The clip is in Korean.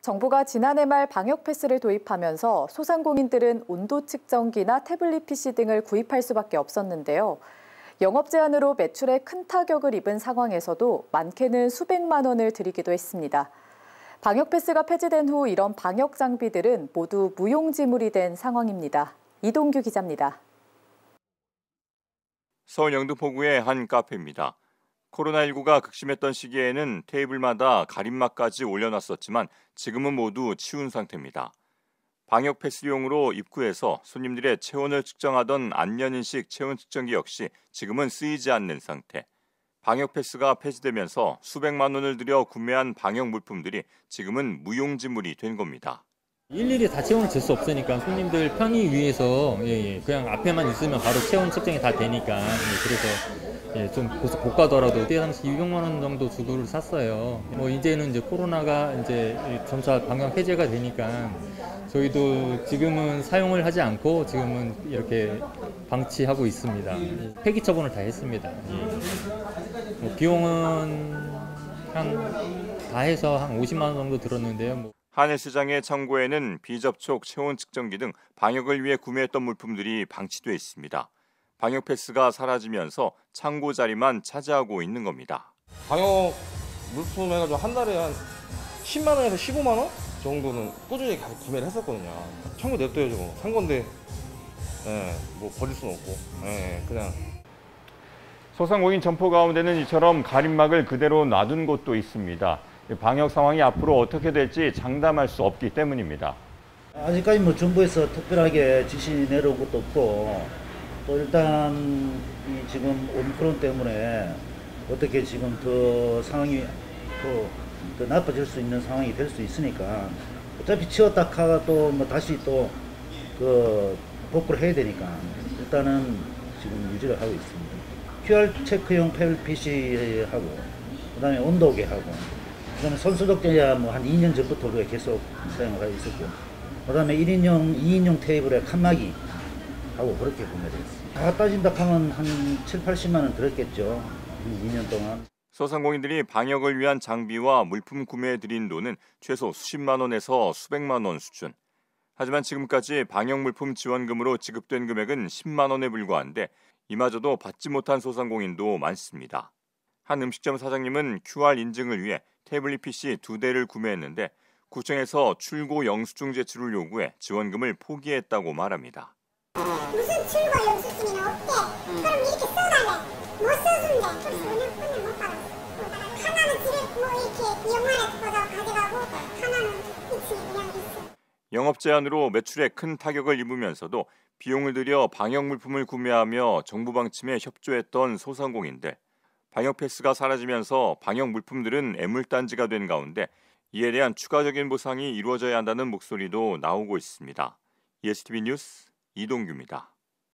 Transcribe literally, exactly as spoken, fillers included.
정부가 지난해 말 방역 패스를 도입하면서 소상공인들은 온도 측정기나 태블릿 피씨 등을 구입할 수밖에 없었는데요. 영업 제한으로 매출에 큰 타격을 입은 상황에서도 많게는 수백만 원을 들이기도 했습니다. 방역 패스가 폐지된 후 이런 방역 장비들은 모두 무용지물이 된 상황입니다. 이동규 기자입니다. 서울 영등포구의 한 카페입니다. 코로나십구가 극심했던 시기에는 테이블마다 가림막까지 올려놨었지만 지금은 모두 치운 상태입니다. 방역 패스용으로 입구에서 손님들의 체온을 측정하던 안면인식 체온 측정기 역시 지금은 쓰이지 않는 상태. 방역 패스가 폐지되면서 수백만 원을 들여 구매한 방역 물품들이 지금은 무용지물이 된 겁니다. 일일이 다 체온을 잴 수 없으니까 손님들 편의 위해서 예, 예, 그냥 앞에만 있으면 바로 체온 측정이 다 되니까 예, 그래서 예, 좀 고가더라도 그때 당시 이백만 원 정도 주고를 샀어요. 뭐 이제는 이제 코로나가 이제 점차 방역 해제가 되니까 저희도 지금은 사용을 하지 않고 지금은 이렇게 방치하고 있습니다. 폐기 처분을 다 했습니다. 예. 뭐 비용은 한 다 해서 한 오십만 원 정도 들었는데요. 뭐. 한일시장의 창고에는 비접촉 체온 측정기 등 방역을 위해 구매했던 물품들이 방치돼 있습니다. 방역 패스가 사라지면서 창고 자리만 차지하고 있는 겁니다. 방역 물품 해가지고 한 달에 한 십만 원에서 십오만 원 정도는 꾸준히 계속 구매를 했었거든요. 창고 냅둬야죠. 뭐. 산 건데 예, 뭐 버릴 수는 없고 예, 그냥. 소상공인 점포 가운데는 이처럼 가림막을 그대로 놔둔 곳도 있습니다. 방역 상황이 앞으로 어떻게 될지 장담할 수 없기 때문입니다. 아직까지 뭐 정부에서 특별하게 지시 내려온 것도 없고 또 일단 이 지금 오미크론 때문에 어떻게 지금 더 상황이 또 더 나빠질 수 있는 상황이 될 수 있으니까 어차피 치웠다 하가 또 뭐 다시 또 그 복구를 해야 되니까 일단은 지금 유지를 하고 있습니다. 큐알 체크용 태블릿 피씨하고 그다음에 온도계 하고 그다음에 손소독제야 뭐 한 이 년 전부터 우리가 계속 사용을 하고 있었고, 그다음에 일 인용, 이 인용 테이블에 칸막이 하고 그렇게 구매를 했습니다. 다 따진다 하면 한 칠, 팔십만 원 들었겠죠. 이 년 동안. 소상공인들이 방역을 위한 장비와 물품 구매에 들인 돈은 최소 수십만 원에서 수백만 원 수준. 하지만 지금까지 방역 물품 지원금으로 지급된 금액은 십만 원에 불과한데 이마저도 받지 못한 소상공인도 많습니다. 한 음식점 사장님은 큐알 인증을 위해 태블릿 피씨 두 대를 구매했는데 구청에서 출고 영수증 제출을 요구해 지원금을 포기했다고 말합니다. 무슨 출고 영수증이 없대. 그럼 이렇게 써달래. 못 써준대. 그래서 오늘 오늘 못 받았어. 하나는 집에 뭐 이렇게 영화에 보다 가져가고 하나는 그치 그냥 있어. 영업 제한으로 매출에 큰 타격을 입으면서도 비용을 들여 방역 물품을 구매하며 정부 방침에 협조했던 소상공인들. 방역 패스가 사라지면서 방역 물품들은 애물단지가 된 가운데 이에 대한 추가적인 보상이 이루어져야 한다는 목소리도 나오고 있습니다. 이에스티비 뉴스 이동규입니다.